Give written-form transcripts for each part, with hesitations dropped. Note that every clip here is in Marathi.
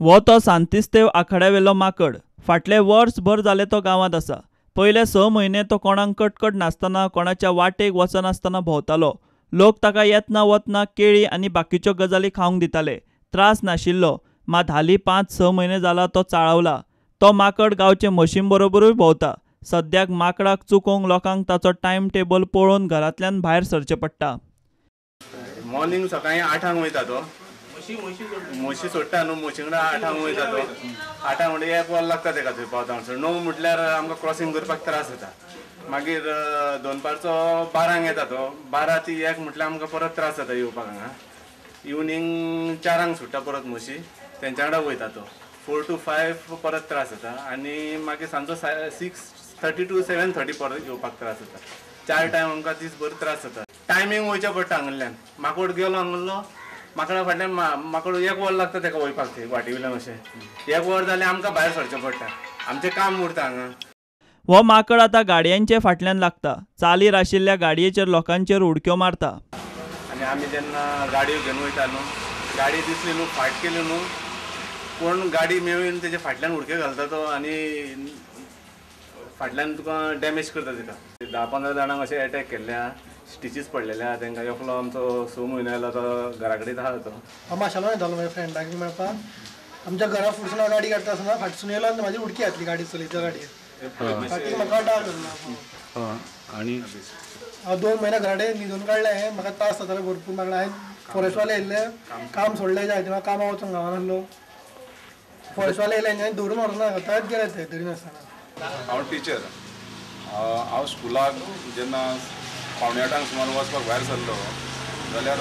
वो तो सांतिस्तेव आखाड्यावेलो माकड. फाटले वर्सभर जाले तो गांवांत आसा. पयले 6 म्हयने तो कोणाक कटकट नासतना कोणाच्या वाटेक वचनासतना भोंवतालो. लोक ताका येतना वतना केळी आनी बाकीच्यो गजाली खावंक दिताले. त्रास नाशिल्लो. मात हालीं 5-6 म्हयने जाला तो चाळवला. तो माकड गांवचे म्हशीं बरोबरूय भोंवता. सद्याक माकडाक चुकोवंक लोकांक ताचो टायम टेबल पळोवन घरांतल्यान भायर सरचें पडटा. मॉर्निंग सकाळीं 8 वयता तो. म्हशी सोडटा न्हू, म्हशी कडेन 8 वयता तो. 8 म्हणल्यार 1 वर लागता तेका थंय पावता म्हणसर. 9 म्हटल्यार आमकां क्रॉसींग करपाक त्रास जाता. मागीर दनपारचो 12 येता तो. 12 ती 1 म्हटल्यार आमकां परत त्रास जाता येवपाक हांगा. इवनिंग 4 सुट्टा परत म्हशी, तेंच्या कडेन वयता तो. 4 to 5 परत त्रास जाता आनी मागीर सांजचो 6:30 to 7:30 परत येवपाक त्रास जाता. 4 टायम आमकां दीसभर त्रास जाता. टायमींग वयचें पडटा हांगल्यान. माकड गेलो हांगलो, माकडा फाटल्यान माकड 1 वर लागता तेका वयपाक थंय वाटे वयल्यान अशें. 1 वर जाल्यार आमकां भायर सरचें पडटा. आमचें काम उरता हांगा. हो माकड आतां गाडयांचे फाटल्यान लागता. चालीर आशिल्ल्या गाडयेचेर लोकांचेर उडक्यो मारता. आनी आमी जेन्ना गाडयो घेवन वयता न्हू, गाडी दिसली न्हू, फाट केली न्हू, कोण गाडी मेळून तेजे फाटल्यान उडक्यो घालता तो आनी फाटल्यान तुका डॅमेज करता तेका. 10-15 जाणांक अशें एटॅक केल्ल्या, स्टिचीस पडलेल्या. तांकां एकलो आमचो 6 म्हयने जालो तो घरा कडेन आहा तो. हांव माशेलान येतालो म्हाज्या फ्रेंडाक मेळपाक. आमच्या घरा फुडसून हांव गाडी काडटा आसतना फाटसून येयलो आनी म्हाजी उडकी घातली गाडी चलयता गाडयेन. फाटीं म्हाका डाग जालो. आनी हांव 2 म्हयने घरा कडेन न्हिदून काडलें. म्हाका त्रास जातालो भरपूर. म्हाका हांवें फॉरेस्टवाले येयल्ले, काम सोडलें जाय तेन्ना कामां वचूंक गांवान आसलो. फॉरेस्टवाले येयले आनी धरून व्हरना तळ्यात गेले ते धरी नासतना. हांव टिचर. हांव स्कुलाक जेन्ना 7:45 सुमार वचपाक भायर सरलो जाल्यार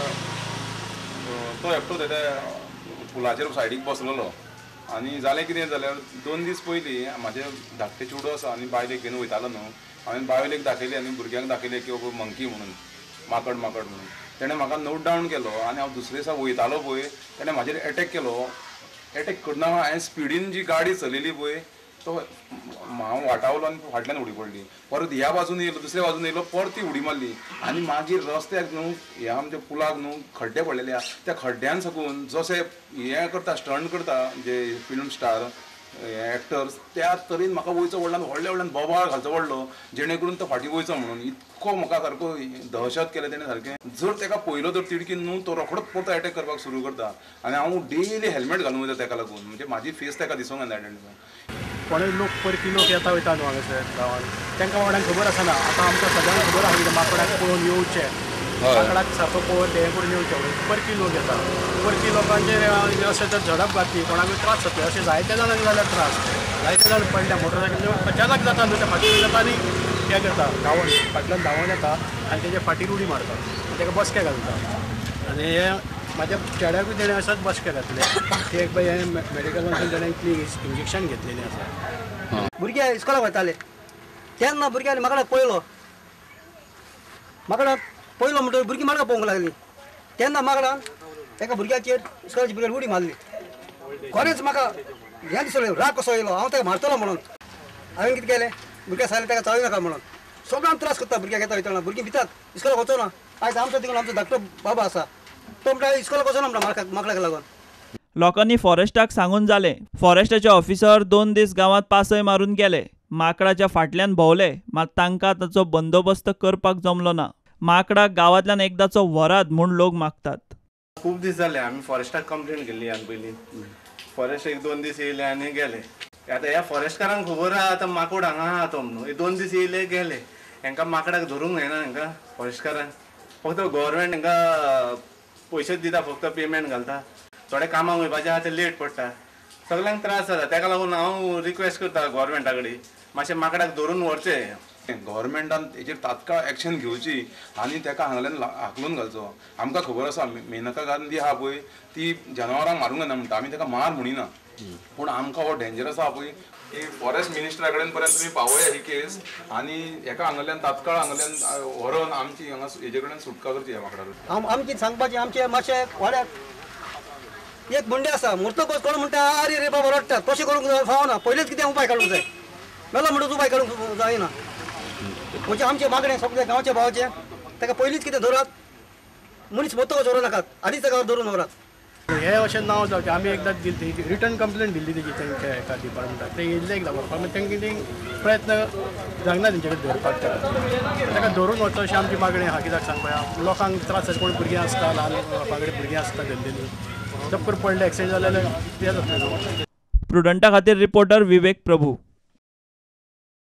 तो एकटो तेच्या पुलाचेर सायडीक बसलेलो. आनी जालें कितें जाल्यार 2 दीस पयलीं म्हाजे धाकटे चेडूं आसा आनी बायलेक घेवन वयतालो न्हू. हांवें बायलेक दाखयली आनी भुरग्यांक दाखयलें की बाबा मंकी म्हणून, माकड म्हणून. तेणें म्हाका नोट डावन केलो आनी हांव दुसरे दिसा वयतालो पळय तेणें म्हाजेर एटॅक केलो. एटॅक करना हांवें स्पिडीन जी गाडी चलयली पळय तो हांव वाटावलो आनी फाटल्यान उडी पडली. परत ह्या बाजून येयलो, दुसऱ्या बाजून येयलो, परत ती उडी मारली. आनी मागीर रस्त्याक न्हू, ह्या आमच्या पुलाक न्हू खड्डे पडलेले. त्या खड्ड्यान साकून जशें हें करता, स्टंट करता जे फिल्म स्टार एक्टर्स, त्या तरेन म्हाका वयचो व्हडल्यान व्हडल्यान बोबाळ घालचो पडलो जेणे करून तो फाटीं वयचो म्हणून. इतको म्हाका सारको दहशत केलें तेणें सारकें. जर तेका पयलो जर तिडकीन न्हू तो रोखडोच परतो एटॅक करपाक सुरू करता. आनी हांव डेली हेल्मेट घालून वयता तेका लागून, म्हणजे म्हाजी फेस तेका दिसूंक येना. कोणूय लोक परकी लोक येता वयता न्हू हांगासर गांवांत, तांकां वाड्यांक खबर आसना. आतां आमकां सगळ्यांक खबर आसा की माकडाक पळोवन येवचें, माकडाक सारको पळोवन हें करून येवचें. परकी लोक येता. परकी लोकांचेर अशें जर झडप घातली, कोणाकूय त्रास जातले, अशें जायते जाणांक जाल्यार त्रास. जायते जाण पडल्या मोटरसायकल अचानक जाता न्हू, त्या फाटीर येता आनी हें करता, धांवून फाटल्यान धांवून येता आनी तेजे फाटीर उडी मारता, तेका बसके घालता. आनी हे म्हाज्या चेड्याकूय तेणें अशेंच बसके घातले. ते एक हें मेडिकल वचून तेणें इंजेक्शन घेतलेलें आसा. भुरगे इस्कोलाक वयताले तेन्ना भुरग्यांनी माकडाक पळयलो म्हणटकीर भुरगीं माकडाक पळोवंक लागलीं. तेन्ना माकडान एका भुरग्याचेर इस्कोलाच्या भुरग्यान उडी मारली. खरेंच म्हाका हें दिसलें, राग कसो येयलो. हांव तेका मारतलो म्हणून. हांवें कितें केलें, भुरग्या सांगलें तेका चाळू नाका म्हणून. सगळ्यांक त्रास करता भुरग्याक येता वयताना. भुरगीं भितात इस्कोलाक वचोना. आयज आमचो तितून आमचो धाकटो बाबा आसा तो म्हणटा इस्कोलाक वचोना म्हणटा माकडाक लागून. लोकांनी फॉरेस्टाक सांगून जालें. फॉरेस्टाचे ऑफिसर 2 दीस गांवांत पासय मारून गेले. माकडाच्या फाटल्यान भोंवले, मात तांकां ताचो बंदोबस्त करपाक जमलो ना. माकडाक गांवांतल्यान एकदांचो व्हरात म्हूण लोक मागतात. खूब दीस जाले आमी फॉरेस्टाक कंप्लेन केल्ली आनी पयलीं. फॉरेस्ट 1-2 दीस येयले आनी गेले. आतां ह्या फॉरेस्टकारांक खबर आहा आतां माकड हांगा आहा तो म्हणून. 2 दीस येयले गेले. हांकां माकडाक धरूंक जायना हांकां फॉरेस्टकारांक. फक्त गव्हर्मेंट हांकां पयशेच दिता, फक्त पेमेंट घालता. थोडे कामाक वयपाचें आहा तें लेट पडटा. सगळ्यांक त्रास जाता. ताका लागून हांव रिक्वेस्ट करता गव्हर्मेंटा कडेन मातशें माकडाक धरून व्हरचें. गव्हर्मेंटान हेचेर तात्काळ एक्शन घेवची आनी तेका हांगल्यान हाकलून घालचो. आमकां खबर आसा मेनका गांधी आहा पळय ती जनावरांक मारूंक जायना म्हणटा. आमी तेका मार म्हणिना, पूण आमकां हो डेंजरस आहा पळय ही फॉरेस्ट मिनिस्टरा कडेन पर्यंत तुमी पावया ही केस आनी हेका हांगल्यान तात्काळ हांगल्यान व्हरून आमची हांगा हेजे कडेन सुटका करची ह्या माकडाक. आमची सांगपाचें आमचे मातशें वाड्याक एक मुंडे आसा मुर्तोकोस कोण म्हणटा अरे रे बाबा रडटा तशें करूंक फावना. पयलेच कितें उपाय काडूंक जाय. मेलो म्हणून उपाय काडूंक जायना. म्हणजे आमचे मागणे सगळे गांवचे भावाचे ताका पयलींच कितें धरात. मनीस मोतो धरूं नाकात, आदींच ताका धरून व्हरात. हे अशें नांव जावचें आमी एकदां दिली रिटर्न कंप्लेंट दिल्ली तेजी तेंच्या एका डिपार्टमेंटाक ते येयल्ले एकदां व्हरपाक मागीर तेंगे ती प्रयत्न जायना तेंचे कडेन धरपाक ताका धरून वचो अशी आमची मागणी आहा कित्याक सांग पळया लोकांक त्रास जाता कोण भुरगीं आसता ल्हान लोकां कडेन भुरगीं आसता धरलेलीं चक्कर पडले एक्सिडेंट जालें कितें जातलें प्रुडंटा खातीर रिपोर्टर विवेक प्रभू.